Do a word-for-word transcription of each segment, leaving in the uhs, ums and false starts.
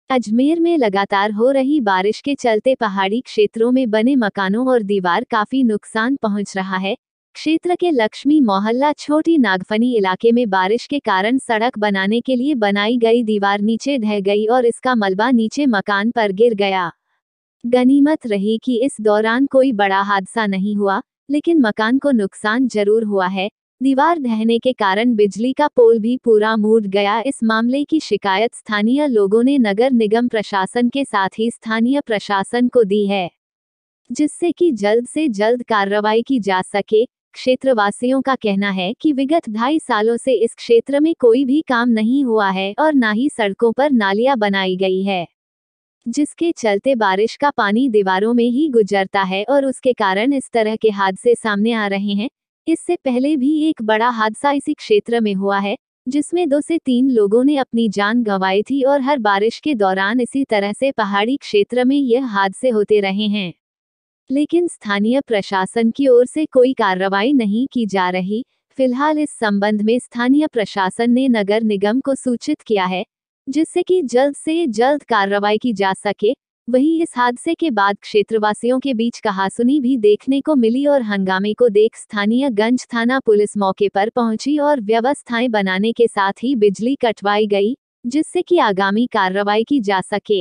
अजमेर में लगातार हो रही बारिश के चलते पहाड़ी क्षेत्रों में बने मकानों और दीवार काफी नुकसान पहुंच रहा है। क्षेत्र के लक्ष्मी मोहल्ला छोटी नागफनी इलाके में बारिश के कारण सड़क बनाने के लिए बनाई गई दीवार नीचे ढह गई और इसका मलबा नीचे मकान पर गिर गया। गनीमत रही कि इस दौरान कोई बड़ा हादसा नहीं हुआ, लेकिन मकान को नुकसान जरूर हुआ है। दीवार ढहने के कारण बिजली का पोल भी पूरा मुड़ गया। इस मामले की शिकायत स्थानीय लोगों ने नगर निगम प्रशासन के साथ ही स्थानीय प्रशासन को दी है, जिससे कि जल्द से जल्द कार्रवाई की जा सके। क्षेत्रवासियों का कहना है कि विगत ढाई सालों से इस क्षेत्र में कोई भी काम नहीं हुआ है और न ही सड़कों पर नालियां बनाई गई है, जिसके चलते बारिश का पानी दीवारों में ही गुजरता है और उसके कारण इस तरह के हादसे सामने आ रहे हैं। इससे पहले भी एक बड़ा हादसा इसी क्षेत्र में हुआ है, जिसमें दो से तीन लोगों ने अपनी जान गंवाई थी और हर बारिश के दौरान इसी तरह से पहाड़ी क्षेत्र में यह हादसे होते रहे हैं, लेकिन स्थानीय प्रशासन की ओर से कोई कार्रवाई नहीं की जा रही। फिलहाल इस संबंध में स्थानीय प्रशासन ने नगर निगम को सूचित किया है, जिससे कि जल्द से जल्द कार्रवाई की जा सके। वहीं इस हादसे के बाद क्षेत्रवासियों के बीच कहासुनी भी देखने को मिली और हंगामे को देख स्थानीय गंज थाना पुलिस मौके पर पहुंची और व्यवस्थाएं बनाने के साथ ही बिजली कटवाई गई, जिससे कि आगामी कार्रवाई की जा सके।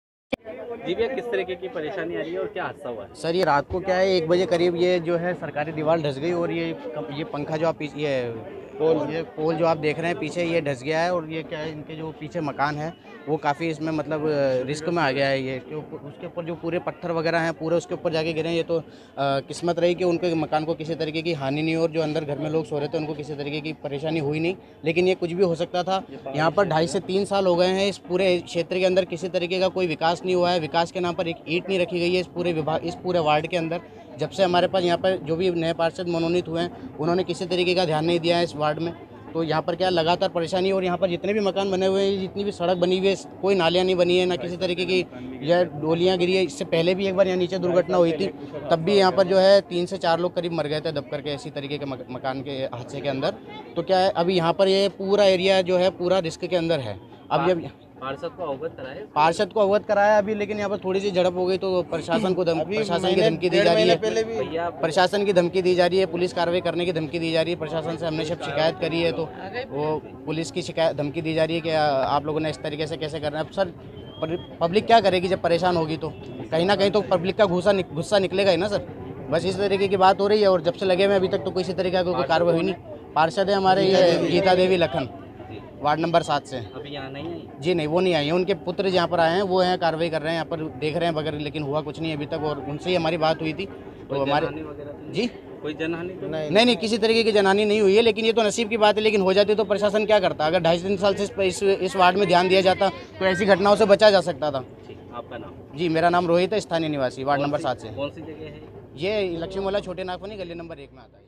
जी भैया, किस तरीके की परेशानी आ रही है और क्या हादसा हुआ है? सर ये रात को क्या है, एक बजे करीब ये जो है सरकारी दीवार धस गई और ये ये पंखा जो आप पीछे ये पोल ये पोल जो आप देख रहे हैं पीछे ये धस गया है। और ये क्या है, इनके जो पीछे मकान है वो काफ़ी इसमें मतलब रिस्क में आ गया है। ये कि उसके ऊपर जो पूरे पत्थर वगैरह हैं पूरे उसके ऊपर जाके गिरे हैं। ये तो आ, किस्मत रही कि उनके मकान को किसी तरीके की हानि नहीं, और जो अंदर घर में लोग सो रहे थे उनको किसी तरीके की परेशानी हुई नहीं, लेकिन ये कुछ भी हो सकता था। यहाँ पर ढाई से तीन साल हो गए हैं, इस पूरे क्षेत्र के अंदर किसी तरीके का कोई विकास नहीं हुआ है। विकास के नाम पर एक ईंट नहीं रखी गई है इस पूरे विभाग इस पूरे वार्ड के अंदर। जब से हमारे पास यहाँ पर जो भी नए पार्षद मनोनीत हुए हैं उन्होंने किसी तरीके का ध्यान नहीं दिया है इस वार्ड में। तो यहाँ पर क्या लगातार परेशानी, और यहाँ पर जितने भी मकान बने हुए हैं, जितनी भी सड़क बनी हुई है, कोई नालियाँ नहीं बनी है, ना किसी तरीके की यह डोलियाँ गिरी है। इससे पहले भी एक बार यहाँ नीचे दुर्घटना हुई थी, तब भी यहाँ पर जो है तीन से चार लोग करीब मर गए थे दब करके इसी तरीके के मकान के हादसे के अंदर। तो क्या है, अभी यहाँ पर ये पूरा एरिया जो है पूरा रिस्क के अंदर है। अब जब पार्षद को अवगत कराया पार्षद को अवगत कराया अभी, लेकिन यहाँ पर थोड़ी सी झड़प हो गई तो प्रशासन को प्रशासन की धमकी दी जा रही है प्रशासन की धमकी दी जा रही है पुलिस कार्रवाई करने की धमकी दी जा रही है। प्रशासन से हमने सब शिकायत करी है, तो वो पुलिस की शिकायत धमकी दी जा रही है कि आप लोगों ने इस तरीके से कैसे करना है। अब सर पब्लिक क्या करेगी जब परेशान होगी, तो कहीं ना कहीं तो पब्लिक का गुस्सा गुस्सा निकलेगा ही ना सर। बस इस तरीके की बात हो रही है, और जब से लगे हुए अभी तक तो किसी तरीके की कोई कार्रवाई हुई नहीं। पार्षद है हमारे ये गीता देवी लखन, वार्ड नंबर सात से। अभी यहाँ नहीं आई? जी नहीं, वो नहीं आई है। उनके पुत्र यहाँ पर आए हैं, वो हैं कार्रवाई कर रहे हैं, यहाँ पर देख रहे हैं बगैर, लेकिन हुआ कुछ नहीं अभी तक। और उनसे ही हमारी बात हुई थी तो हमारे जी कोई जनहानि तो नहीं नहीं नहीं किसी तरीके की जनहानि नहीं हुई है, लेकिन ये तो नसीब की बात है। लेकिन हो जाती तो प्रशासन क्या करता? अगर ढाई तीन साल से इस इस वार्ड में ध्यान दिया जाता तो ऐसी घटनाओं से बचा जा सकता था। आपका नाम? जी मेरा नाम रोहित है, स्थानीय निवासी, वार्ड नंबर सात से। कौन सी जगह है ये? लक्ष्मी मोहल्ला छोटे नागफनी गली नंबर एक में आता है।